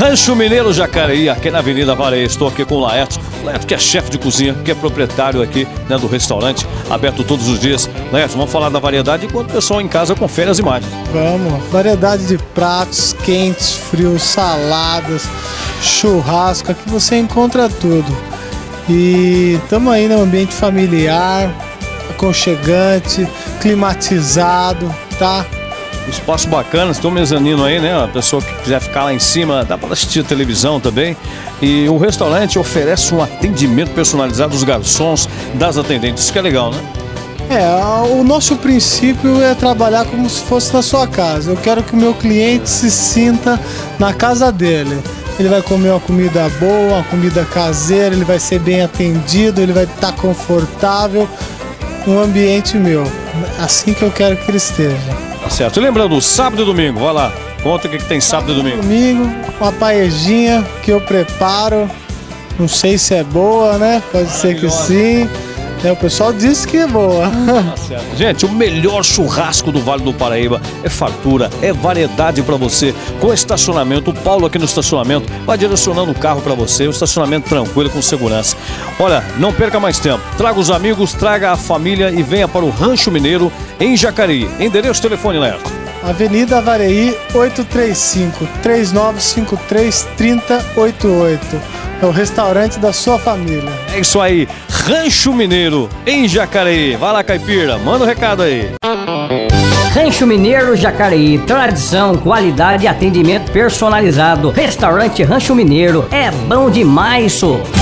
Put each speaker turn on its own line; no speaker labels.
Rancho Mineiro Jacareí, aqui na Avenida Vareia. Estou aqui com o Laerto. Laerto, que é chefe de cozinha, que é proprietário aqui, né, do restaurante, aberto todos os dias. Laerto, vamos falar da variedade enquanto o pessoal em casa confere as imagens.
Vamos, variedade de pratos quentes, frios, saladas, churrasco, aqui você encontra tudo. E estamos aí no ambiente familiar, aconchegante, climatizado, tá?
Espaço bacana, tem um mezanino aí, né? A pessoa que quiser ficar lá em cima, dá para assistir a televisão também. E o restaurante oferece um atendimento personalizado dos garçons, das atendentes, isso que é legal, né?
O nosso princípio é trabalhar como se fosse na sua casa. Eu quero que o meu cliente se sinta na casa dele. Ele vai comer uma comida boa, uma comida caseira, ele vai ser bem atendido, ele vai estar confortável no ambiente meu. Assim que eu quero que ele esteja.
Tá certo. E lembrando, sábado e domingo, vai lá, conta o que tem sábado e domingo.
Domingo, uma paellejinha que eu preparo, não sei se é boa, né? Pode ser que sim. O pessoal disse que é boa.
Tá certo. Gente, o melhor churrasco do Vale do Paraíba é fartura, é variedade para você, com estacionamento. O Paulo aqui no estacionamento vai direcionando o carro para você, o estacionamento tranquilo, com segurança. Olha, não perca mais tempo, traga os amigos, traga a família e venha para o Rancho Mineiro em Jacareí. Endereço, telefone, Lerto.
Avenida Vareí, 835-3953-3088. É o restaurante da sua família.
É isso aí, Rancho Mineiro em Jacareí. Vai lá, caipira, manda um recado aí.
Rancho Mineiro Jacareí, tradição, qualidade e atendimento personalizado. Restaurante Rancho Mineiro, é bom demais, só.